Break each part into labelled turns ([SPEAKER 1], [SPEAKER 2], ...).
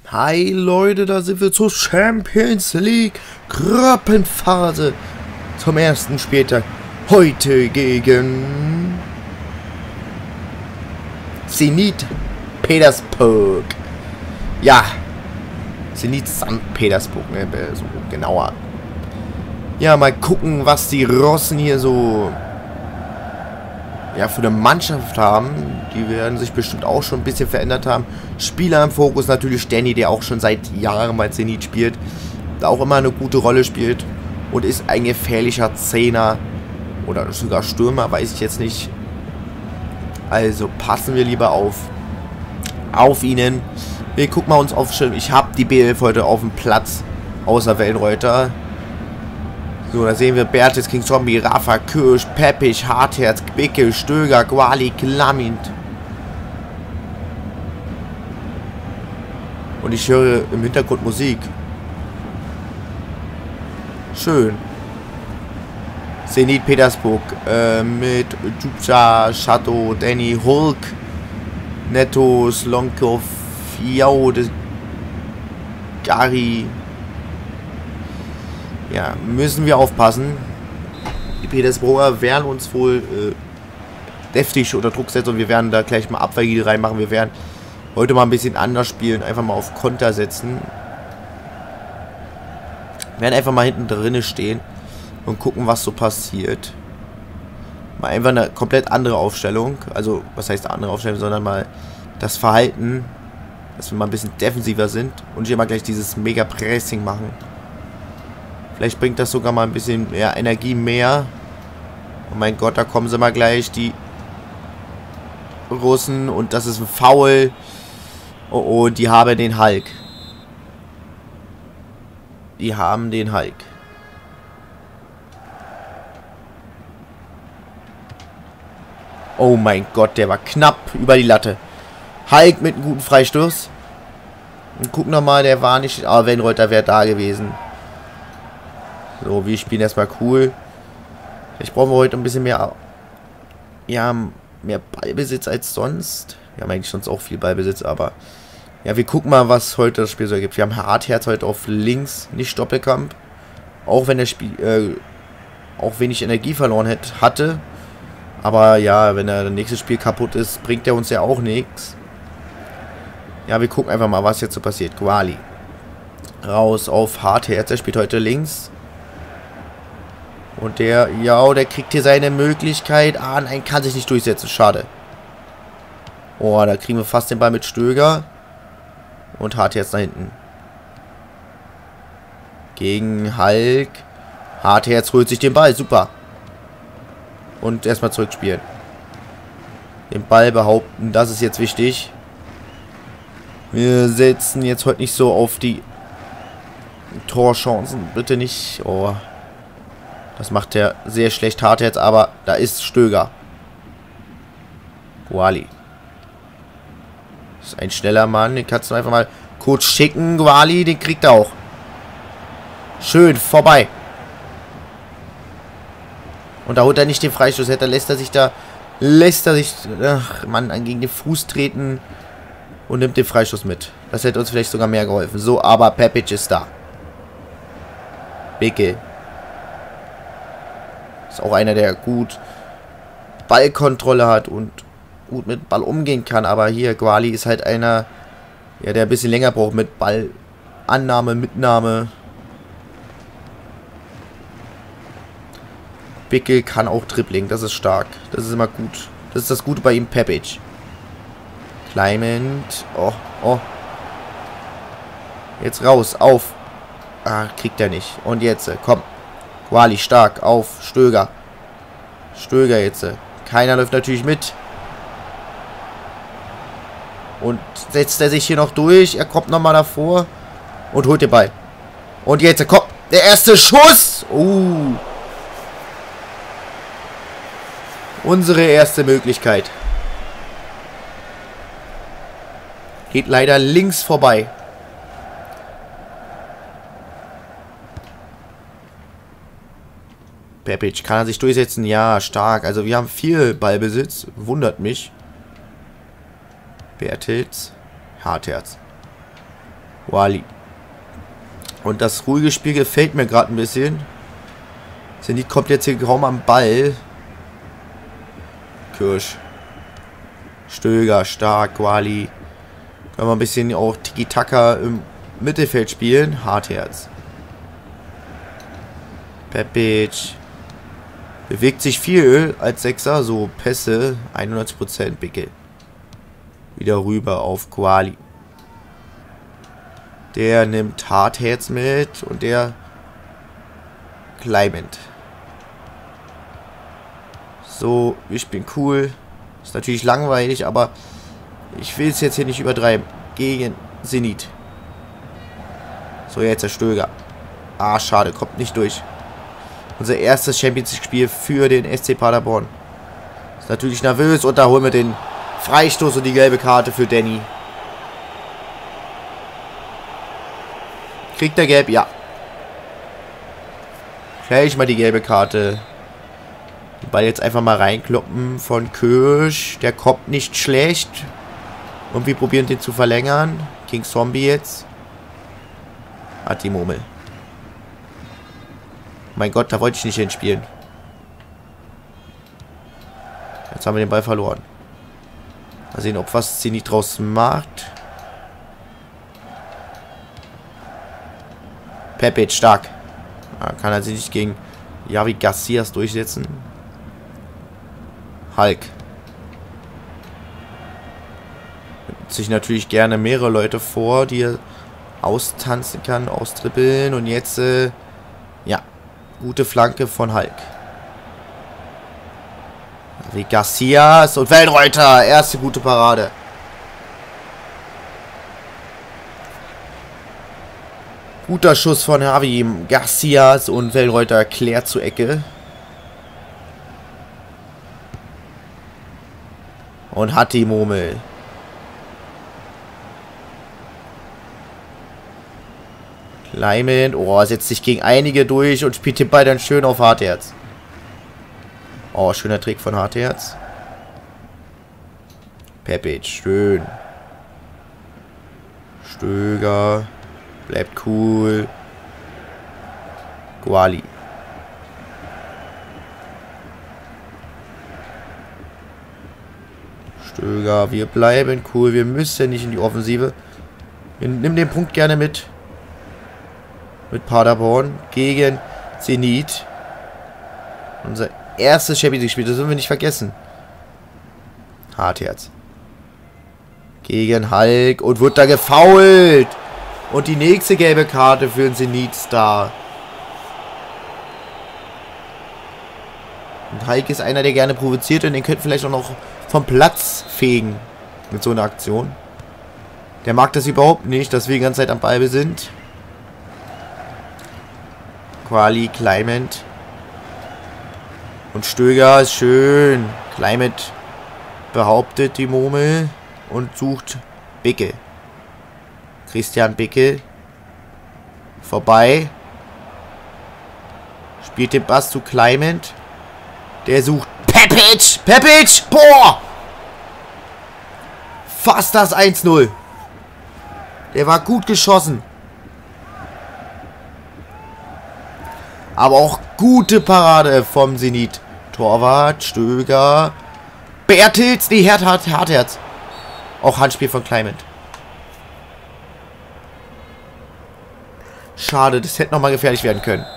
[SPEAKER 1] Hi Leute, da sind wir zur Champions League Gruppenphase zum ersten Spieltag. Heute gegen Zenit Petersburg. Ja, Zenit St. Petersburg, ne? So genauer. Ja, mal gucken, was die Russen hier so für eine Mannschaft haben. Die werden sich bestimmt auch schon ein bisschen verändert haben. Spieler im Fokus natürlich Danny, der auch schon seit Jahren bei Zenit spielt. Da auch immer eine gute Rolle spielt. Und ist ein gefährlicher Zehner. Oder sogar Stürmer, weiß ich jetzt nicht. Also passen wir lieber auf ihnen. Wir gucken mal uns auf. Ich habe die B11 heute auf dem Platz. Außer Wellenreuter. So, da sehen wir Bertes, King Zombie, Rafa, Kirsch, Peppich, Hartherz, Bickel, Stöger, Guali, Klamint. Und ich höre im Hintergrund Musik. Schön. Zenit Petersburg mit Jubja, Chateau, Danny, Hulk, Netto, Slonkov, Fiaude, Gary. Ja, müssen wir aufpassen. Die Petersburger werden uns wohl deftig unter Druck setzen und wir werden da gleich mal Abwehrgil reinmachen. Wir werden heute mal ein bisschen anders spielen, einfach mal auf Konter setzen. Wir werden einfach mal hinten drinne stehen und gucken, was so passiert. Mal einfach eine komplett andere Aufstellung. Also, was heißt andere Aufstellung, sondern mal das Verhalten, dass wir mal ein bisschen defensiver sind und hier mal gleich dieses Mega-Pressing machen. Vielleicht bringt das sogar mal ein bisschen mehr Energie mehr. Oh mein Gott, da kommen sie mal gleich, die Russen. Und das ist ein Foul. Oh, oh, die haben den Hulk. Die haben den Hulk. Oh mein Gott, der war knapp über die Latte. Hulk mit einem guten Freistoß. Und gucken nochmal, der war nicht... Aber Wellenreuter wäre da gewesen. So, wir spielen erstmal cool. Vielleicht brauchen wir heute ein bisschen mehr... Ja, mehr Ballbesitz als sonst. Wir haben eigentlich sonst auch viel Ballbesitz, aber... Ja, wir gucken mal, was heute das Spiel so ergibt. Wir haben Hartherz heute auf links, nicht Doppelkampf. Auch wenn der Spiel... auch wenig Energie verloren hatte. Aber ja, wenn das nächste Spiel kaputt ist, bringt er uns ja auch nichts. Ja, wir gucken einfach mal, was jetzt so passiert. Guali. Raus auf Hartherz. Er spielt heute links. Und der kriegt hier seine Möglichkeit. Ah, nein, kann sich nicht durchsetzen. Schade. Oh, da kriegen wir fast den Ball mit Stöger. Und Hartherz da hinten. Gegen Hulk. Hartherz holt sich den Ball. Super. Und erstmal zurückspielen. Den Ball behaupten. Das ist jetzt wichtig. Wir setzen jetzt heute nicht so auf die Torchancen. Bitte nicht. Oh. Das macht der sehr schlecht. Hartherz, aber da ist Stöger. Guali. Das ist ein schneller Mann. Den kannst du einfach mal kurz schicken. Guali, den kriegt er auch. Schön, vorbei. Und da holt er nicht den Freistoß. Lässt er sich, ach Mann, gegen den Fuß treten und nimmt den Freistoß mit. Das hätte uns vielleicht sogar mehr geholfen. So, aber Pepic ist da. Bicke. Ist auch einer, der gut Ballkontrolle hat und gut mit Ball umgehen kann. Aber hier, Guali ist halt einer, ja, der ein bisschen länger braucht mit Ballannahme, Mitnahme. Bickel kann auch Dribbling, das ist stark. Das ist immer gut. Das ist das Gute bei ihm, Pepic. Clement. Oh, oh. Jetzt raus, auf. Ah, kriegt er nicht. Und jetzt, komm. Guali stark auf Stöger. Stöger jetzt. Keiner läuft natürlich mit. Und setzt er sich hier noch durch. Er kommt nochmal davor. Und holt den Ball. Und jetzt kommt der erste Schuss. Unsere erste Möglichkeit. Geht leider links vorbei. Pepic, kann er sich durchsetzen? Ja, stark. Also wir haben viel Ballbesitz. Wundert mich. Bertels. Hartherz. Wally. Und das ruhige Spiel gefällt mir gerade ein bisschen. Zenit kommt jetzt hier kaum am Ball. Kirsch. Stöger, stark, Wally. Können wir ein bisschen auch Tiki-Taka im Mittelfeld spielen. Hartherz. Pepic. Bewegt sich viel als Sechser. So Pässe. 91% Bickel. Wieder rüber auf Quali. Der nimmt Hartherz mit. Und der Clement. So, wir spielen cool. Ist natürlich langweilig, aber ich will es jetzt hier nicht übertreiben. Gegen Zenit. So, jetzt der Stöger. Ah, schade, kommt nicht durch. Unser erstes Champions-Spiel für den SC Paderborn. Ist natürlich nervös und da holen wir den Freistoß und die gelbe Karte für Danny. Kriegt er gelb? Ja. Gleich mal die gelbe Karte. Den Ball jetzt einfach mal reinkloppen von Kirsch. Der kommt nicht schlecht. Und wir probieren den zu verlängern. King Zombie jetzt. Hat die Murmel. Mein Gott, da wollte ich nicht hinspielen. Jetzt haben wir den Ball verloren. Mal sehen, ob was Zenit draus macht. Pepic, stark. Kann er sich nicht gegen Javi Garcias durchsetzen. Hulk. Nimmt sich natürlich gerne mehrere Leute vor, die er austanzen kann, austrippeln. Und jetzt, ja, gute Flanke von Hulk. Javi Garcias und Wellenreuter. Erste gute Parade. Guter Schuss von Javi Garcias und Wellenreuter klärt zur Ecke. Und hat die Murmel. Clement. Oh, setzt sich gegen einige durch und spielt den Ball dann schön auf Hartherz. Oh, schöner Trick von Hartherz. Pepic, schön. Stöger. Bleibt cool. Guali. Stöger, wir bleiben cool. Wir müssen nicht in die Offensive. Wir nehmen den Punkt gerne mit. Mit Paderborn gegen Zenit. Unser erstes Champions League Spiel, das dürfen wir nicht vergessen. Hartherz. Gegen Hulk und wird da gefoult. Und die nächste gelbe Karte für den Zenit-Star. Und Hulk ist einer, der gerne provoziert und den könnte vielleicht auch noch vom Platz fegen. Mit so einer Aktion. Der mag das überhaupt nicht, dass wir die ganze Zeit am Ball sind. Quali, Clement. Und Stöger ist schön. Clement behauptet die Murmel und sucht Bickel. Christian Bickel. Vorbei. Spielt den Pass zu Clement. Der sucht Pepic. Pepic. Boah. Fast das 1-0. Der war gut geschossen. Aber auch gute Parade vom Zenit. Torwart, Stöger. Bertels. Nee, Hartherz. Auch Handspiel von Clement. Schade, das hätte nochmal gefährlich werden können.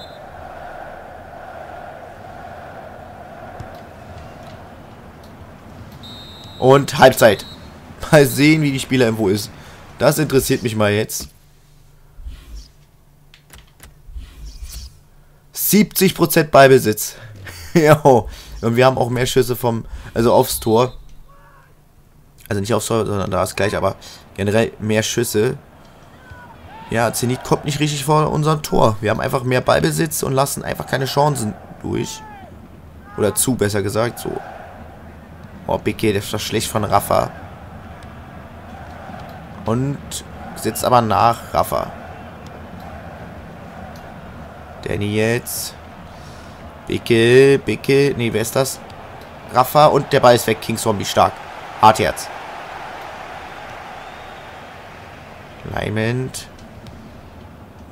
[SPEAKER 1] Und Halbzeit. Mal sehen, wie die Spielerinfo ist. Das interessiert mich mal jetzt. 70% Ballbesitz. Ja. Und wir haben auch mehr Schüsse also aufs Tor. Also nicht aufs Tor, sondern da ist gleich, aber generell mehr Schüsse. Ja, Zenit kommt nicht richtig vor unserem Tor. Wir haben einfach mehr Ballbesitz und lassen einfach keine Chancen durch. Oder zu, besser gesagt. So. Oh, Bicke, das war schlecht von Rafa. Und setzt aber nach Rafa. Danny jetzt. Bicke. Nee, wer ist das? Rafa und der Ball ist weg. King Zombie stark. Hartherz. Clement.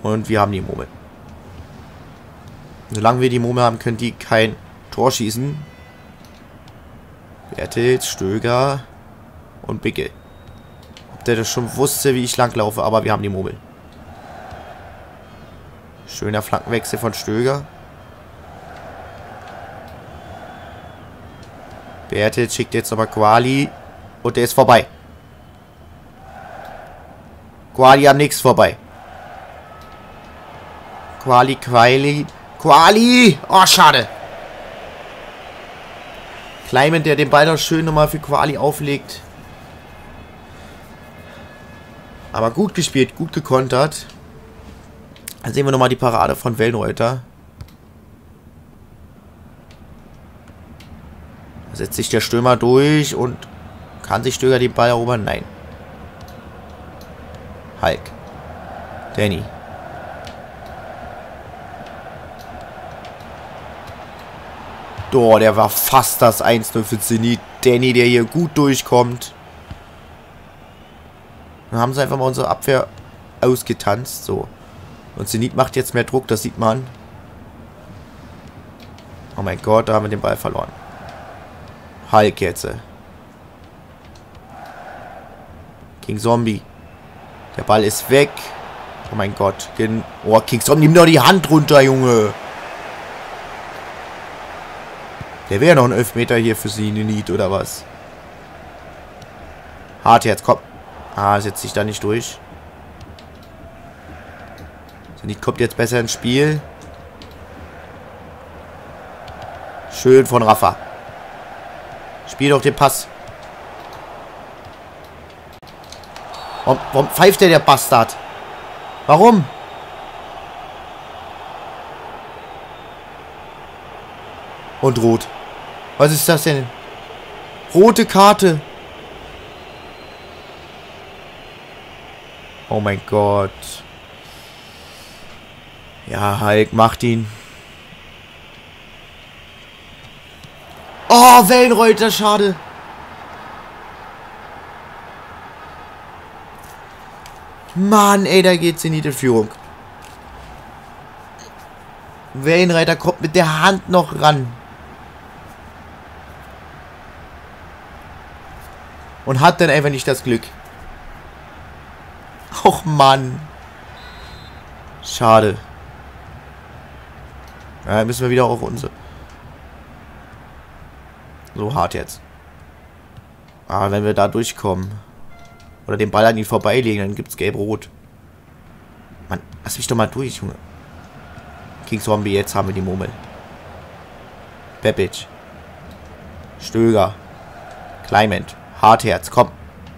[SPEAKER 1] Und wir haben die Murmel. Solange wir die Murmel haben, können die kein Tor schießen. Bertels, Stöger und Bickel. Ob der das schon wusste, wie ich langlaufe, aber wir haben die Murmel. Schöner Flankenwechsel von Stöger. Bertels schickt jetzt nochmal Quali. Und der ist vorbei. Quali am nächsten vorbei. Quali. Oh, schade. Kleiman, der den Ball noch schön nochmal für Quali auflegt. Aber gut gespielt, gut gekontert. Dann sehen wir nochmal die Parade von Wellenreuter. Da setzt sich der Stürmer durch und kann sich Stöger den Ball erobern? Nein. Hulk. Danny. Oh, der war fast das 1-0 für Zenit. Danny, der hier gut durchkommt. Dann haben sie einfach mal unsere Abwehr ausgetanzt. So. Und Zenit macht jetzt mehr Druck, das sieht man. Oh mein Gott, da haben wir den Ball verloren. Hulk jetzt. King Zombie. Der Ball ist weg. Oh mein Gott. Oh, King Zombie, nimm doch die Hand runter, Junge. Der wäre noch ein Elfmeter hier für Zenit, oder was? Hartherz, komm. Ah, setzt sich da nicht durch. Zenit kommt jetzt besser ins Spiel. Schön von Rafa. Spiel doch den Pass. Warum pfeift der Bastard? Warum? Und rot. Was ist das denn? Rote Karte. Oh mein Gott. Ja, Hulk, macht ihn. Oh, Wellenreuter, schade. Mann, ey, da geht Zenit in Führung. Wellenreiter kommt mit der Hand noch ran. Und hat dann einfach nicht das Glück. Och, Mann. Schade. Ja, müssen wir wieder auf unsere. So hart jetzt. Aber wenn wir da durchkommen. Oder den Ball an ihn vorbeilegen, dann gibt's gelb-rot. Mann, lass mich doch mal durch, Junge. King Zombie, jetzt haben wir die Murmel. Pepic. Stöger. Clement. Hartherz, komm.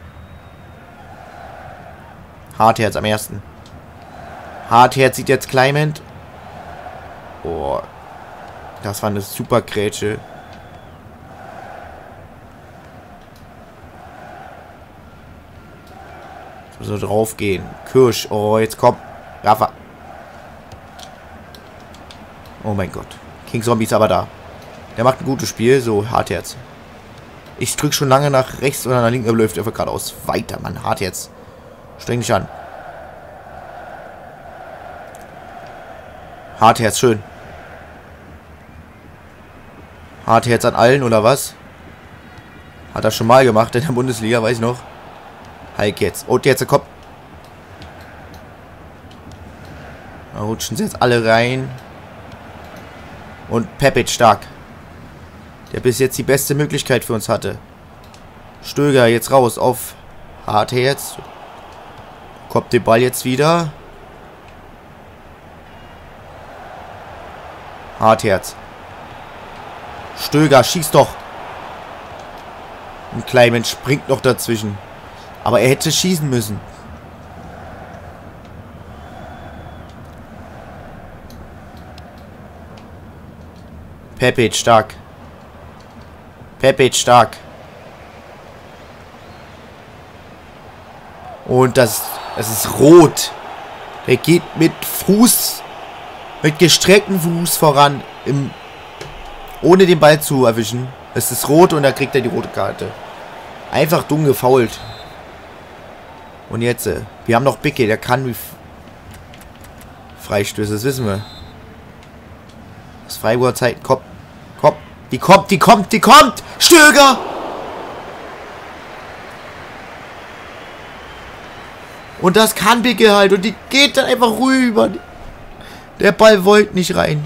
[SPEAKER 1] Hartherz am ersten. Hartherz sieht jetzt Clement. Boah. Das war eine super Grätsche. So drauf gehen. Kirsch. Oh, jetzt komm. Rafa. Oh mein Gott. King Zombie ist aber da. Der macht ein gutes Spiel. So, Hartherz. Ich drück schon lange nach rechts oder nach links, aber läuft einfach geradeaus. Weiter, Mann. Hartherz. Streng dich an. Hartherz, schön. Hartherz an allen, oder was? Hat er schon mal gemacht in der Bundesliga, weiß ich noch. Hulk jetzt. Und jetzt kommt. Da rutschen sie jetzt alle rein. Und Pepic stark. Der bis jetzt die beste Möglichkeit für uns hatte. Stöger jetzt raus auf Hartherz. Kommt den Ball jetzt wieder. Hartherz. Stöger, schießt doch. Und Clement springt noch dazwischen. Aber er hätte schießen müssen. Pepic stark. Pepic stark. Und das ist rot. Der geht mit Fuß, mit gestrecktem Fuß voran, ohne den Ball zu erwischen. Es ist rot und da kriegt er die rote Karte. Einfach dumm gefoult. Und jetzt, wir haben noch Bicke, der kann... Freistöße, das wissen wir. Das Freiburger Zeit, kommt. Die kommt! Stöger! Und das kann Bicke halt. Und die geht dann einfach rüber. Der Ball wollte nicht rein.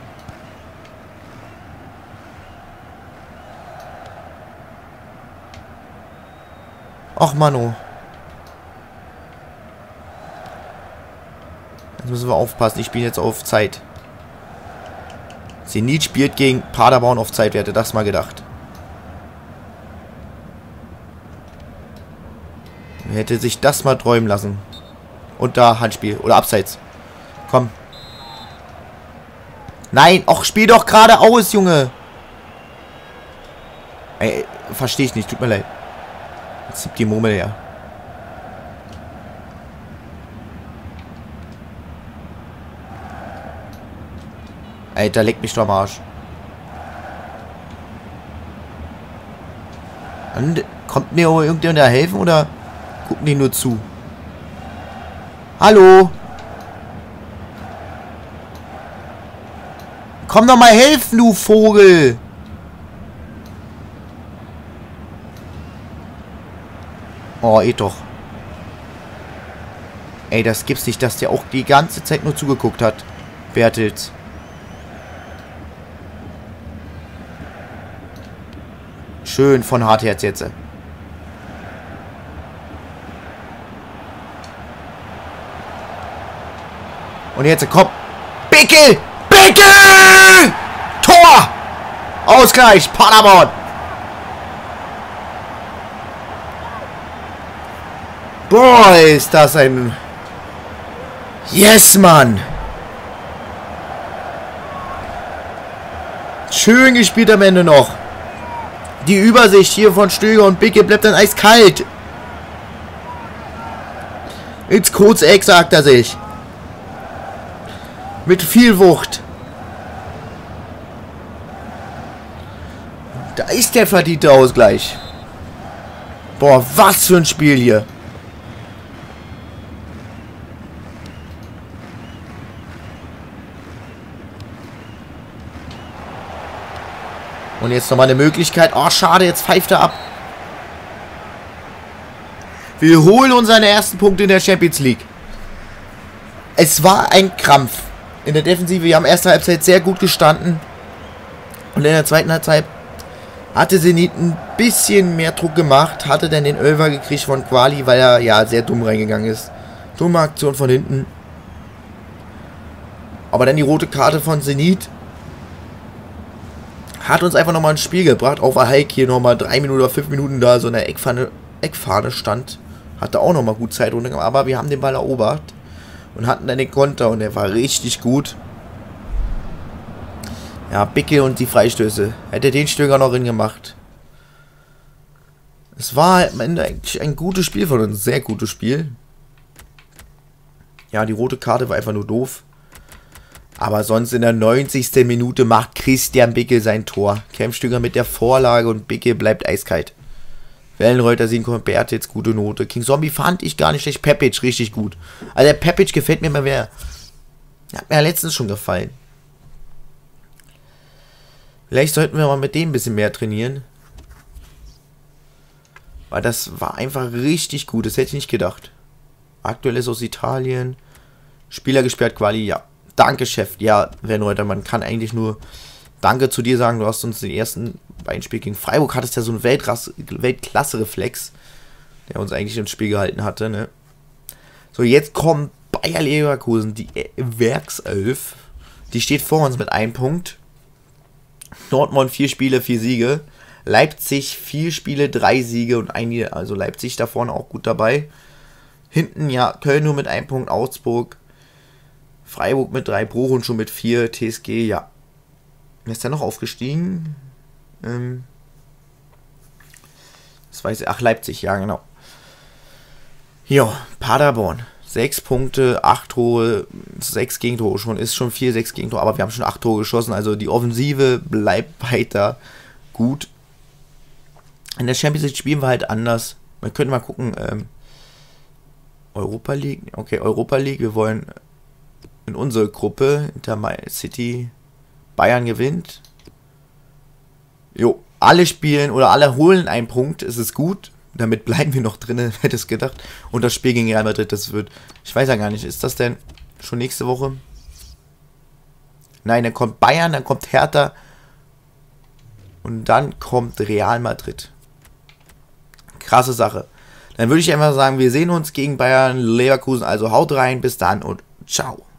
[SPEAKER 1] Ach, Mano. Jetzt müssen wir aufpassen. Ich spiele jetzt auf Zeit. Zenit spielt gegen Paderborn auf Zeit. Wer hätte das mal gedacht? Wer hätte sich das mal träumen lassen? Und da Handspiel. Oder Abseits. Komm. Nein. Och, spiel doch geradeaus, Junge. Ey, verstehe ich nicht. Tut mir leid. Jetzt zieht die Murmel her. Alter, leck mich doch am Arsch. Und kommt mir irgendjemand da helfen oder gucken die nur zu? Hallo? Komm doch mal helfen, du Vogel! Oh, doch. Ey, das gibt's nicht, dass der auch die ganze Zeit nur zugeguckt hat. Bertels. Schön von Hartherz jetzt. Und jetzt komm. Bickel! Bickel! Tor! Ausgleich! Paderborn! Boah, ist das ein... Yes, Mann! Schön gespielt am Ende noch. Die Übersicht hier von Stöger und Bicke bleibt dann eiskalt. Ins Kurzeck, sagt er sich. Mit viel Wucht. Da ist der verdiente Ausgleich. Boah, was für ein Spiel hier. Und jetzt nochmal eine Möglichkeit. Oh, schade, jetzt pfeift er ab. Wir holen unseren ersten Punkt in der Champions League. Es war ein Krampf in der Defensive. Wir haben erste Halbzeit sehr gut gestanden. Und in der zweiten Halbzeit hatte Zenit ein bisschen mehr Druck gemacht. Hatte dann den Elfer gekriegt von Quali, weil er ja sehr dumm reingegangen ist. Dumme Aktion von hinten. Aber dann die rote Karte von Zenit hat uns einfach nochmal ins Spiel gebracht. Auch weil Hulk hier nochmal 3 Minuten oder 5 Minuten da so in der Eckfahne stand. Hatte auch nochmal gut Zeit runter. Aber wir haben den Ball erobert. Und hatten dann den Konter. Und der war richtig gut. Ja, Bicke und die Freistöße. Hätte den Stöger noch gemacht. Es war am Ende eigentlich ein gutes Spiel von uns. Ein sehr gutes Spiel. Ja, die rote Karte war einfach nur doof. Aber sonst in der 90. Minute macht Christian Bicke sein Tor. Kempstöger mit der Vorlage und Bicke bleibt eiskalt. Wellenreuter, Siegen, Bertels, gute Note. King Zombie fand ich gar nicht schlecht. Pepic richtig gut. Also der Pepic gefällt mir mal mehr. Hat mir ja letztens schon gefallen. Vielleicht sollten wir mal mit dem ein bisschen mehr trainieren. Weil das war einfach richtig gut. Das hätte ich nicht gedacht. Aktuell ist aus Italien. Spieler gesperrt, Quali, ja. Danke, Chef. Ja, Wellenreuter, man kann eigentlich nur Danke zu dir sagen. Du hast uns den ersten beiden Spiel gegen Freiburg, hattest ja so einen Weltklasse-Reflex, der uns eigentlich ins Spiel gehalten hatte, ne? So, jetzt kommt Bayer Leverkusen, die Werkself. Die steht vor uns mit 1 Punkt. Dortmund 4 Spiele, 4 Siege. Leipzig 4 Spiele, 3 Siege und 1 Niederlage. Also Leipzig da vorne auch gut dabei. Hinten, ja, Köln nur mit 1 Punkt, Augsburg. Freiburg mit 3, Bochum schon mit 4, TSG, ja. Wer ist der noch aufgestiegen? Das weiß ich. Ach, Leipzig, ja, genau. Ja, Paderborn. 6 Punkte, 8 Tore, 6 Gegentore schon. Ist schon 4, 6 Gegentore, aber wir haben schon 8 Tore geschossen. Also die Offensive bleibt weiter gut. In der Champions League spielen wir halt anders. Wir können mal gucken. Europa League. Okay, Europa League. Wir wollen in unsere Gruppe. Inter City. Bayern gewinnt. Jo, alle spielen oder alle holen einen Punkt. Es ist gut. Damit bleiben wir noch drin, hätte es gedacht. Und das Spiel gegen Real Madrid, das wird... Ich weiß ja gar nicht, ist das denn schon nächste Woche? Nein, dann kommt Bayern, dann kommt Hertha. Und dann kommt Real Madrid. Krasse Sache. Dann würde ich einfach sagen, wir sehen uns gegen Bayern Leverkusen. Also haut rein, bis dann und ciao.